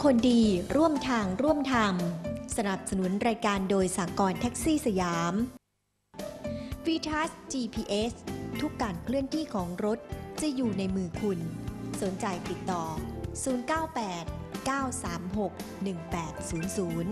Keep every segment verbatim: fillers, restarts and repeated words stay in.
คนดีร่วมทางร่วมธรรมสนับสนุนรายการโดยสหกรณ์แท็กซี่สยาม วีทัส จี พี เอส ทุกการเคลื่อนที่ของรถจะอยู่ในมือคุณสนใจติดต่อศูนย์ เก้า แปด เก้า สาม หก หนึ่ง แปด ศูนย์ ศูนย์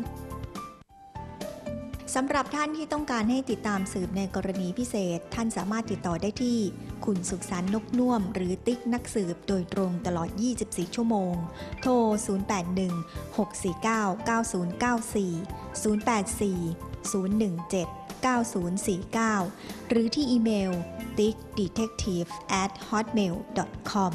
สำหรับท่านที่ต้องการให้ติดตามสืบในกรณีพิเศษท่านสามารถติดต่อได้ที่คุณสุขสันต์นกน่วมหรือติ๊กนักสืบโดยตรงตลอดยี่สิบสี่ชั่วโมงโทรศูนย์ แปด หนึ่ง หก สี่ เก้า เก้า ศูนย์ เก้า สี่ ศูนย์ แปด สี่ ศูนย์ หนึ่ง เจ็ด เก้า ศูนย์ สี่ เก้า หรือที่อีเมล ติ๊ก ดีเทคทีฟ แอท ฮอตเมล ดอท คอม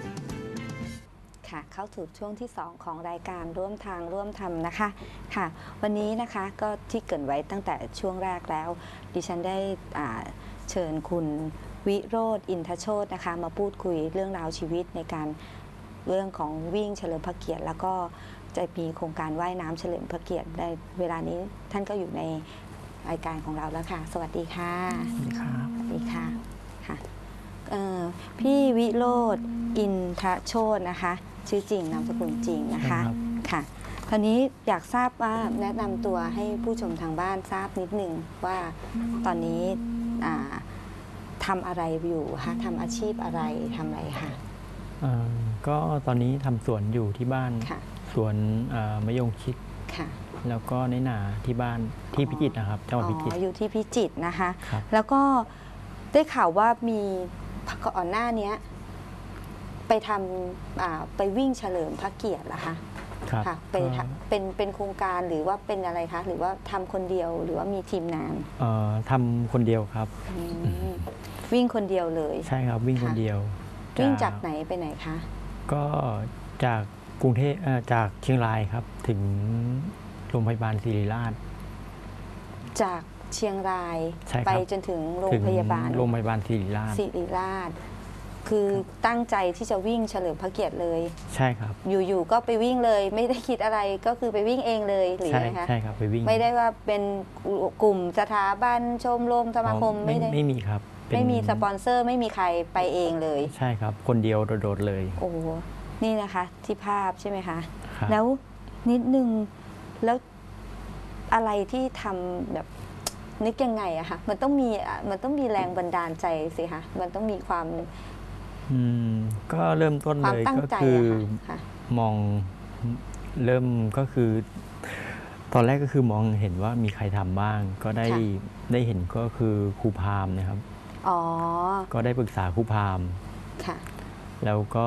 ค่ะเข้าสู่ช่วงที่สองของรายการร่วมทางร่วมธรรมนะคะค่ะวันนี้นะคะก็ที่เกริ่นไว้ตั้งแต่ช่วงแรกแล้วดิฉันได้เชิญคุณวิโรจน์อินทโชตินะคะมาพูดคุยเรื่องราวชีวิตในการเรื่องของวิ่งเฉลิมพระเกียรติแล้วก็จะมีโครงการว่ายน้ำเฉลิมพระเกียรติในเวลานี้ท่านก็อยู่ในรายการของเราแล้วค่ะสวัสดีค่ะสวัสดีค่ะสวัสดีค่ะค่ะพี่วิโรจน์อินทโชตินะคะชื่อจริงนามสกุลจริงนะคะค่ะคราวนี้อยากทราบว่าแนะนำตัวให้ผู้ชมทางบ้านทราบนิดนึงว่าตอนนี้ทำอะไรอยู่คะทำอาชีพอะไรทำอะไรคะก็ตอนนี้ทำสวนอยู่ที่บ้านสวนมะยงชิดแล้วก็ในนาที่บ้านที่พิจิตรนะครับจังหวัดพิจิตรอยู่ที่พิจิตรนะคะแล้วก็ได้ข่าวว่ามีก่อนหน้านี้ไปทำไปวิ่งเฉลิมพระเกียรติเหรอคะค่ะเป็นเป็นเป็นโครงการหรือว่าเป็นอะไรคะหรือว่าทำคนเดียวหรือว่ามีทีมงานทำคนเดียวครับวิ่งคนเดียวเลยใช่ครับวิ่งคนเดียววิ่งจากไหนไปไหนคะก็จากกรุงเทพจากเชียงรายครับถึงโรงพยาบาลศิริราชจากเชียงรายไปจนถึงโรงพยาบาลโรงพยาบาลศิริราชศิริราชคือตั้งใจที่จะวิ่งเฉลิมพระเกียรติเลยใช่ครับอยู่ๆก็ไปวิ่งเลยไม่ได้คิดอะไรก็คือไปวิ่งเองเลยหรือไงคะใช่ครับไปวิ่งไม่ได้ว่าเป็นกลุ่มสถาบันชมรมสมาคมไม่ได้ไม่มีครับไม่มีสปอนเซอร์ไม่มีใครไปเองเลยใช่ครับคนเดียวโดดๆเลยโอ้นี่นะคะที่ภาพใช่ไหมคะแล้วนิดนึงแล้วอะไรที่ทำแบบนึกยังไงอะคะมันต้องมีมันต้องมีแรงบันดาลใจสิคะมันต้องมีความอืมก็เริ่มต้นเลยก็คือมองเริ่มก็คือตอนแรกก็คือมองเห็นว่ามีใครทำบ้างก็ได้ได้เห็นก็คือครูพามนะครับอ๋อก็ได้ปรึกษาครูพามค่ะแล้วก็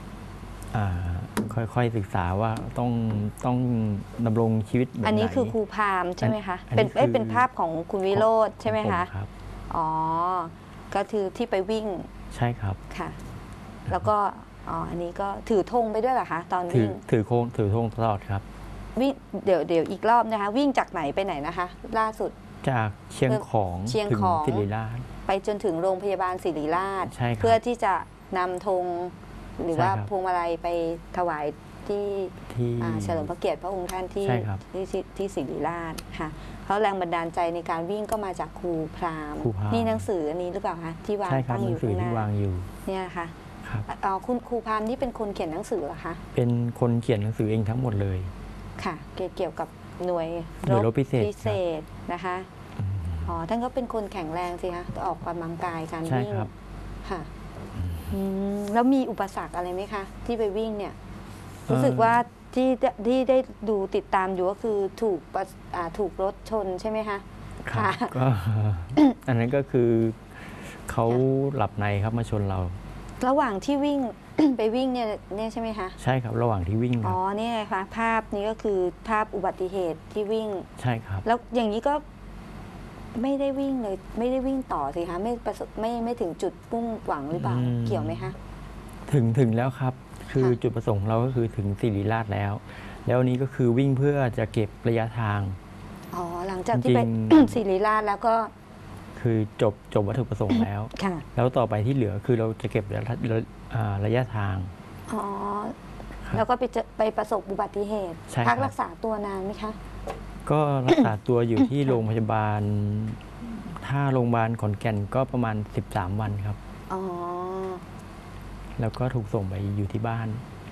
ค่อยๆศึกษาว่าต้องต้องดำรงชีวิตแบบไหนอันนี้คือครูพามใช่ไหมคะเป็นเป็นภาพของคุณวิโรจน์ใช่ไหมคะครับอ๋อก็คือที่ไปวิ่งใช่ครับค่ะแล้วก็อ๋ออันนี้ก็ถือธงไปด้วยเหรอคะตอนวิ่งถือโค้งถือธงตลอดครับวิ่งเดี๋ยวเดี๋ยวอีกรอบนะคะวิ่งจากไหนไปไหนนะคะล่าสุดจากเชียงของเชียงของศิริราชไปจนถึงโรงพยาบาลศิริราชเพื่อที่จะนำธงหรือว่าพวงมาลัยไปถวายที่เฉลิมพระเกียรติพระองค์ท่านที่ที่ที่ศิริราชค่ะเพราะแรงบันดาลใจในการวิ่งก็มาจากครูพราหมณ์นี่หนังสืออันนี้หรือเปล่าคะที่วางตั้งอยู่ข้างหน้าเนี่ยค่ะอ๋อคุณครูพราหมณ์นี่เป็นคนเขียนหนังสือเหรอคะเป็นคนเขียนหนังสือเองทั้งหมดเลยค่ะเกี่ยวกับหน่วยรบพิเศษนะคะอ๋อท่านก็เป็นคนแข็งแรงสิคะออกกำลังกายการวิ่งค่ะแล้วมีอุปสรรคอะไรไหมคะที่ไปวิ่งเนี่ยรู้สึกว่าที่ที่ได้ดูติดตามอยู่ก็คือถูกถูกรถชนใช่ไหมคะค่ะก็อันนั้นก็คือเขาหลับในครับมาชนเราระหว่างที่วิ่ง ไปวิ่งเนี่ยเนี่ยใช่ไหมคะใช่ครับระหว่างที่วิ่งอ๋อเนี่ยค่ะภาพนี้ก็คือภาพอุบัติเหตุที่วิ่งใช่ครับแล้วอย่างนี้ก็ไม่ได้วิ่งเลยไม่ได้วิ่งต่อสิคะไม่ประสบไม่ไม่ถึงจุดมุ่งหวังหรือเปล่าเกี่ยวไหมคะถึงถึงแล้วครับคือจุดประสงค์เราก็คือถึงศิริราชแล้วแล้วนี้ก็คือวิ่งเพื่อจะเก็บระยะทางอ๋อหลังจากที่ไปศิริราชแล้วก็คือจบจบวัตถุประสงค์แล้วแล้วต่อไปที่เหลือคือเราจะเก็บระยะทางอ๋อแล้วก็ไปไปประสบอุบัติเหตุพักรักษาตัวนานไหมคะก็รักษาตัวอยู่ที่โรงพยาบาลถ้าโรงพยาบาลขอนแก่นก็ประมาณสิบสามวันครับอ๋อแล้วก็ถูกส่งไปอยู่ที่บ้าน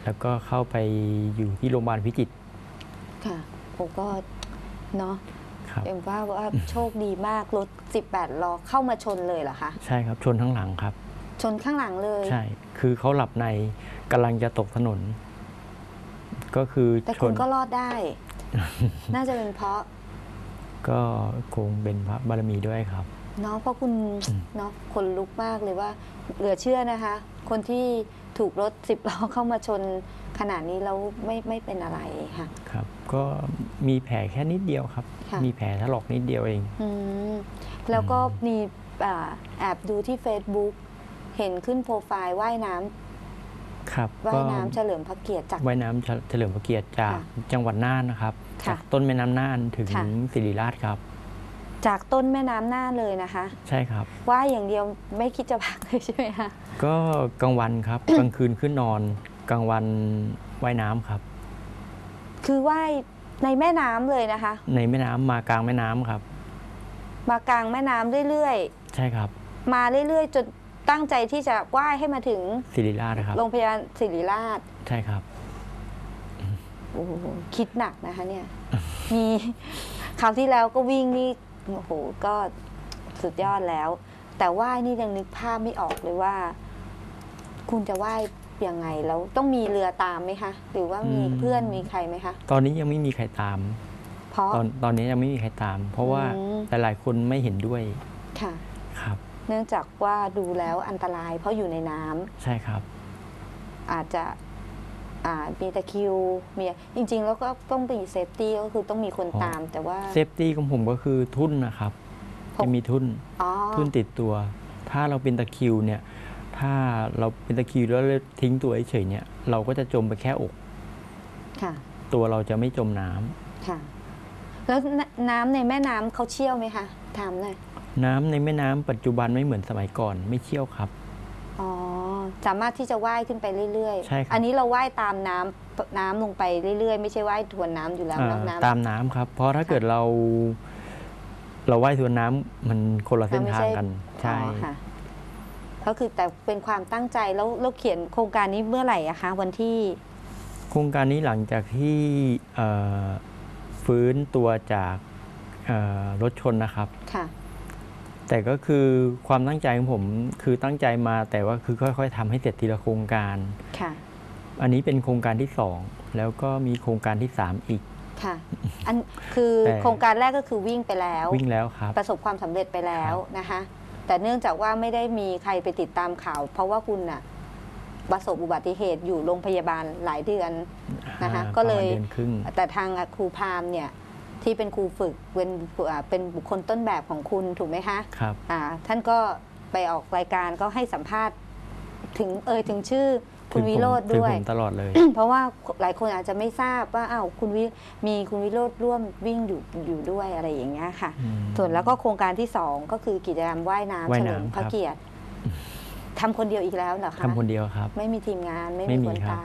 แล้วก็เข้าไปอยู่ที่โรงพยาบาลพิจิตรค่ะผมก็เนาะครับเอ็มว่าว่าโชคดีมากรถสิบแปดล้อเข้ามาชนเลยเหรอคะใช่ครับชนทั้งหลังครับชนข้างหลังเลยใช่คือเขาหลับในกำลังจะตกถนน ก็คือแต่ชคุณนก็รอดได้ น่าจะเป็นเพราะก็คงเป็นพระบารมีด้วยครับเนาะเพราะคุณอืมเนาะคนลุกมากเลยว่าเหลือเชื่อนะคะ คนที่ถูกรถสิบล้อเข้ามาชนขนาดนี้แล้วไม่ไม่เป็นอะไรค่ะครับ ก็มีแผลแค่นิดเดียวครับค่ะมีแผลถลอกนิดเดียวเองอืมแล้วก็อืมมีอ่าแอบดูที่ Facebook เห็นขึ้นโปรไฟล์ว่ายน้ำครับว่าก็ยน้ำเฉลิมพระเกียรติจากว่ายน้ำเฉลิมพระเกียรติจากค่ะจังหวัดน่านนะครับค่ะจากต้นแม่น้ำน่านถึงค่ะศิริราชครับจากต้นแม่น้ำน่านเลยนะคะใช่ครับว่ายอย่างเดียวไม่คิดจะพักเลยใช่ไหมคะก็กลางวันครับ กลางคืนขึ้นนอนกลางวันว่ายน้ำครับคือว่ายในแม่น้ำเลยนะคะในแม่น้ำมากลางแม่น้ำครับมากลางแม่น้ำเรื่อยใช่ครับๆ มาเรื่อยๆ จนตั้งใจที่จะว่ายให้มาถึงศิริราชนะครับโรงพยาบาลศิริราชใช่ครับโอ้โหคิดหนักนะคะเนี่ย มีคราวที่แล้วก็วิ่งนี่โอ้โหก็สุดยอดแล้ว แต่ว่ายนี่ยังนึกภาพไม่ออกเลยว่า คุณจะว่ายยังไงแล้วต้องมีเรือตามไหมคะ หรือว่ามีอืมเพื่อนมีใครไหมคะตอนนี้ยังไม่มีใครตามเพราะตอนตอนนี้ยังไม่มีใครตาม เพราะว่าอืมหลายๆคนไม่เห็นด้วยค่ะครับเนื่องจากว่าดูแล้วอันตราย เพราะอยู่ในน้ำใช่ครับอาจจะอ่ามีตะคริวมีจริง ๆ แล้วก็ต้องมีเซฟตี้ก็คือต้องมีคนอ๋อตาม แต่ว่าเซฟตี้ของผมก็คือทุ่นนะครับผมจะมีทุ่นอ๋อทุ่นติดตัว ถ้าเราเป็นตะคริวเนี่ย ถ้าเราเป็นตะคริวแล้วทิ้งตัวเฉยๆเนี่ย เราก็จะจมไปแค่อกค่ะตัวเราจะไม่จมน้ำค่ะ แล้วนน้ำในแม่น้ำเขาเชี่ยวไหมคะถามหน่อยน้ำในแม่น้ำปัจจุบันไม่เหมือนสมัยก่อน ไม่เชี่ยวครับอ๋อสามารถที่จะว่ายขึ้นไปเรื่อยๆใช่ครับอันนี้เราว่ายตามน้ำน้ำลงไปเรื่อยๆ ไม่ใช่ว่ายทวนน้ำอยู่แล้วอ่าน้ำน้ำตามน้ำครับ เพราะถ้าค่ะเกิดเรา เราว่ายทวนน้ำมันคนละเส้นไม่ทางกัน ใช่อ๋อค่ะก็คือแต่เป็นความตั้งใจแล้วเราเขียนโครงการนี้เมื่อไหร่อะคะ วันที่โครงการนี้หลังจากที่เอ่อฟื้นตัวจากเอ่อรถชนนะครับค่ะแต่ก็คือความตั้งใจของผมคือตั้งใจมาแต่ว่าคือค่อยๆทำให้เสร็จทีละโครงการค่ะอันนี้เป็นโครงการที่สองแล้วก็มีโครงการที่สามอีกค่ะ อันคือแต่โครงการแรกก็คือวิ่งไปแล้ววิ่งแล้วครับประสบความสำเร็จไปแล้วนะคะ แต่เนื่องจากว่าไม่ได้มีใครไปติดตามข่าว เพราะว่าคุณน่ะประสบอุบัติเหตุอยู่โรงพยาบาลหลายเดือนนะคะอ่าก็เลยประมาณเดือนครึ่งแต่ทางครูพราหมณ์เนี่ยที่เป็นครูฝึกเป็นอ่าเป็นบุคคลต้นแบบของคุณถูกไหมคะครับอ่าท่านก็ไปออกรายการก็ให้สัมภาษณ์ถึงเอ่ยถึงชื่อคุณถึงผมวิโรธถึงด้วยผมตลอดเลยเพราะว่าหลายคนอาจจะไม่ทราบว่าอ้าวคุณวิมีคุณวิโรธร่วมวิ่งอยู่อยู่ด้วยอะไรอย่างเงี้ยค่ะอืมส่วนแล้วก็โครงการที่สองก็คือกิจกรรมว่ายน้ำว่าเฉยน้ำลิมพระครับเกียรติทำคนเดียวอีกแล้วเหรอคะทำคนเดียวครับไม่มีทีมงานไม่ไม่มีมีคนครับตาม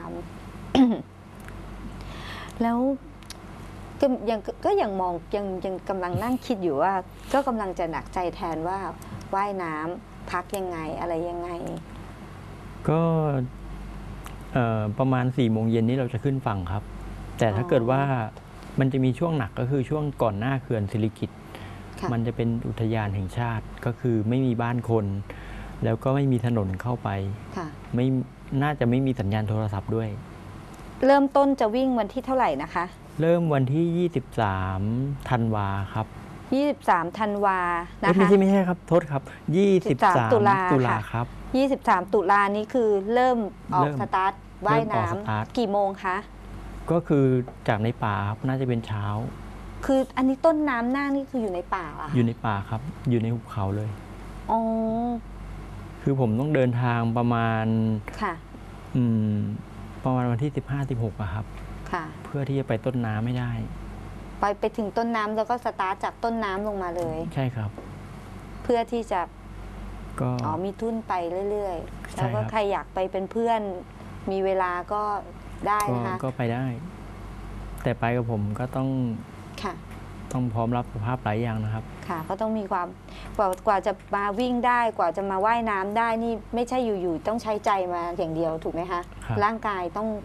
แล้วก็ยังก็ยังมองยังยังกำลังนั่งคิดอยู่ว่า ก็กำลังจะหนักใจแทนว่าว่ายน้ำพักยังไงอะไรยังไงก็เอ่อประมาณสี่โมงเย็นนี้เราจะขึ้นฝั่งครับ แต่ถ้าอ๋อเกิดว่ามันจะมีช่วงหนักก็คือช่วงก่อนหน้าเขื่อนสิริกิติ์ค่ะมันจะเป็นอุทยานแห่งชาติก็คือไม่มีบ้านคน แล้วก็ไม่มีถนนเข้าไปค่ะไม่น่าจะไม่มีสัญญาณโทรศัพท์ด้วยเริ่มต้นจะวิ่งวันที่เท่าไหร่นะคะเริ่มวันที่ยี่สิบสามธันวาครับยี่สิบสามธันวานะเอ้ยไม่คะใช่ไม่ใช่ครับโทษครับยี่สิบสามตุลาตุลาค่ะครับยี่สิบสามตุลานี้คือเริ่มออกเริ่มสตาร์ทว่ายเริ่มออกสตาร์ทน้ำกี่โมงคะก็คือจากในป่าครับน่าจะเป็นเช้าคืออันนี้ต้นน้ำหน้านี่คืออยู่ในป่าเหรอะอยู่ในป่าครับ อยู่ในหุบเขาเลยอ๋อคือผมต้องเดินทางประมาณค่ะอืมประมาณวันที่สิบห้า สิบหกอะครับค่ะเพื่อที่จะไปต้นน้ำไม่ได้ไปไปถึงต้นน้ำแล้วก็สตาร์ทจากต้นน้ำลงมาเลยใช่ครับเพื่อที่จะก็อ๋อมีทุนไปเรื่อยๆใช่แล้วก็ครับใครอยากไปเป็นเพื่อน มีเวลาก็ได้ก็นะคะก็ไปได้ แต่ไปกับผมก็ต้องค่ะต้องพร้อมรับสภาพหลายอย่างนะครับค่ะ ก็ต้องมีความกว่ากว่าจะมาวิ่งได้กว่าจะมาว่ายน้ำได้นี่ไม่ใช่อยู่ๆต้องใช้ใจมาอย่างเดียวถูกไหมคะครับร่างกายต้อง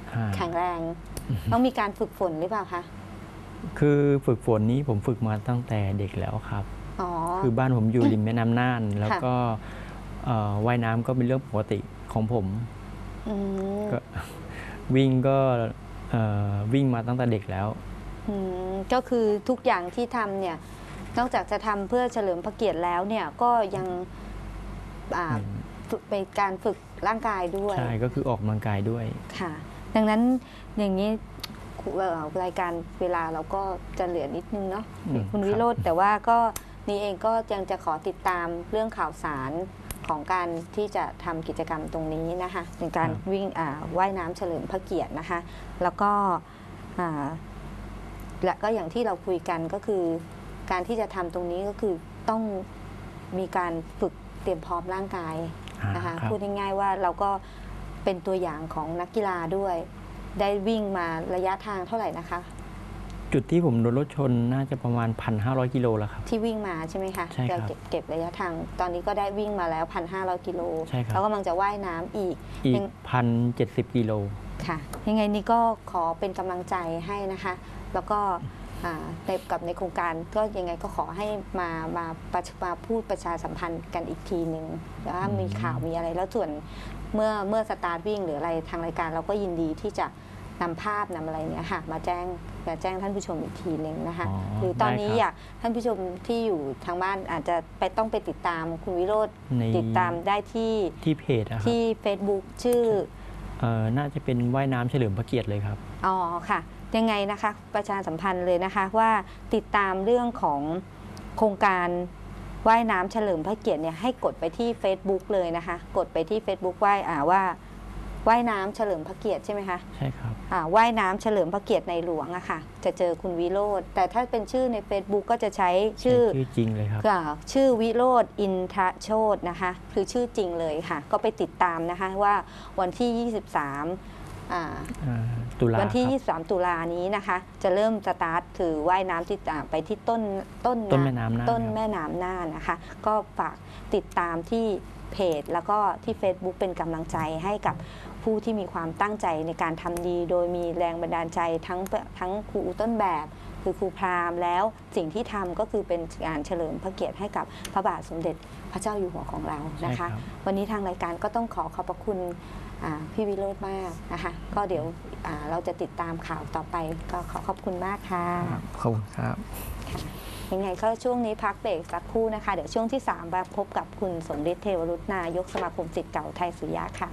อ่าแข็งแรง ต้องมีการฝึกฝนหรือเปล่าคะคือฝึกฝนนี้ผมฝึกมาตั้งแต่เด็กแล้วครับอ๋อคือบ้านผมอยู่ริมแม่น้ำน่าน แล้วก็เอ่อว่ายน้ำก็เป็นเรื่องปกติของผมอืมก็ วิ่งก็เอ่อวิ่งมาตั้งแต่เด็กแล้วอืมก็คือทุกอย่างที่ทำเนี่ย นอกจากจะทำเพื่อเฉลิมพระเกียรติแล้วเนี่ย ก็ยังอ่าอืมฝึกเป็นการฝึกร่างกายด้วยใช่ก็คือออกกำลังกายด้วยค่ะ ดังนั้นอย่างนี้เอ่อรายการเวลาเราก็จะเหลือนิดนึงเนาะอืมคุณครับวิโรจน์แต่ว่าก็นี่เองก็ยังจะขอติดตามเรื่องข่าวสารของการที่จะทำกิจกรรมตรงนี้นะคะในการวิ่งอ่าว่ายน้ำเฉลิมพระเกียรตินะคะ แล้วก็อ่าและก็อย่างที่เราคุยกันก็คือ การที่จะทำตรงนี้ก็คือต้องมีการฝึกเตรียมพร้อมร่างกายนะคะอ่าครับพูดง่ายๆว่าเราก็เป็นตัวอย่างของนักกีฬาด้วย ได้วิ่งมาระยะทางเท่าไหร่นะคะจุดที่ผมโดนรถชนน่าจะประมาณ หนึ่งพันห้าร้อย กิโลแล้วครับที่วิ่งมาใช่ไหมคะใช่ครับจะเก็บเก็บระยะทาง ตอนนี้ก็ได้วิ่งมาแล้ว หนึ่งพันห้าร้อย กิโลใช่ครับแล้วกำลังจะว่ายน้ำอีกอีกยังหนึ่งพันเจ็ดสิบ กิโลค่ะ ยังไงนี่ก็ขอเป็นกำลังใจให้นะคะ แล้วก็อ่าในกับในโครงการก็ยังไงก็ขอให้มามาประชมาพูดประชาสัมพันธ์กันอีกทีหนึ่งแล้วถ้ามีข่าวมีอะไรแล้วส่วนเมื่อเมื่อสตาร์ทวิ่งหรืออะไรทางรายการเราก็ยินดีที่จะนำภาพนำอะไรเนี้ยค่ะมาแจ้งมาแจ้งท่านผู้ชมอีกทีหนึ่งนะคะอ๋อหรือตอนนี้ได้ครับอยากท่านผู้ชมที่อยู่ทางบ้านอาจจะไปต้องไปติดตามคุณวิโรจน์ในติดตามได้ที่ที่เพจนะครับที่ Facebook ชื่อเอ่อน่าจะเป็นว่ายน้ำเฉลิมพระเกียรติเลยครับอ๋อค่ะ ยังไงนะคะประชาสัมพันธ์เลยนะคะว่าติดตามเรื่องของโครงการว่ายน้ำเฉลิมพระเกียรติเนี่ยให้กดไปที่ Facebook เลยนะคะ กดไปที่ Facebook ว่ายอ่าว่าว่ายน้ำเฉลิมพระเกียรติใช่ไหมคะใช่ครับอ่าว่ายน้ำเฉลิมพระเกียรติในหลวงอะค่ะจะเจอคุณวิโรจน์แต่ถ้าเป็นชื่อใน Facebook ก็จะใชื่อชื่อชื่อจริงเลยครับอ่าชื่อวิโรจน์อินทรโชตนะคะ คือชื่อจริงเลยค่ะ ก็ไปติดตามนะคะว่าวันที่ ยี่สิบสามอ่าอ่าตุลาวันที่ครับยี่สิบสาม ตุลานี้นะคะ จะเริ่มสตาร์ทคือว่ายน้ำที่อ่าไปที่ต้นต้นต้นแม่น้ำน่านต้นครับแม่น้ำน่านนะคะ ก็ฝากติดตามที่เพจแล้วก็ที่ Facebook เป็นกำลังใจให้กับผู้ที่มีความตั้งใจในการทำดี โดยมีแรงบันดาลใจทั้งทั้งครูต้นแบบ คือครูพราหมณ์แล้วสิ่งที่ทำก็คือเป็นการเฉลิมพระเกียรติให้กับพระบาทสมเด็จพระเจ้าอยู่หัวของเรานะคะใช่ครับวันนี้ทางรายการก็ต้องขอขอบพระคุณอ่าพี่วิโรจน์มากนะคะ ก็เดี๋ยวอ่าเราจะติดตามข่าวต่อไปก็ขอขอบคุณมากค่ะครับขอบคุณครับยังไงก็ช่วงนี้พักเบรกสักครู่นะคะ เดี๋ยวช่วงที่สามมาพบกับคุณสมฤทธิ์เทวรุตนายกสมาคมศิษย์เก่าไทยสุริยะค่ะ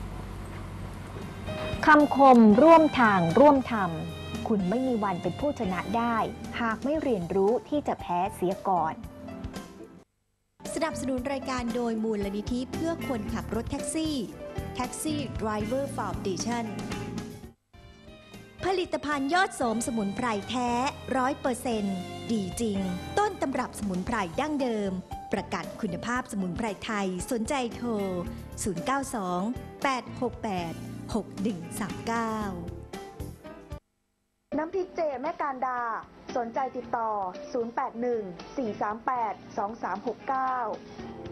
คำคมร่วมทางร่วมธรรม คุณไม่มีวันเป็นผู้ชนะได้ หากไม่เรียนรู้ที่จะแพ้เสียก่อนสนับสนุนรายการโดยมูลนิธิเพื่อคนขับรถแท็กซี่ Taxi Driver Foundation ผลิตภัณฑ์ยอดโสมสมุนไพรแท้ ร้อยเปอร์เซ็นต์ ดีจริง ต้นตำรับสมุนไพรดั้งเดิม ประกันคุณภาพสมุนไพรไทย สนใจโทร ศูนย์ เก้า สอง แปด หก แปด หก หนึ่ง สาม เก้าน้ำพริกเจแม่การดา สนใจติดต่อ ศูนย์ แปด หนึ่ง สี่ สาม แปด สอง สาม หก เก้า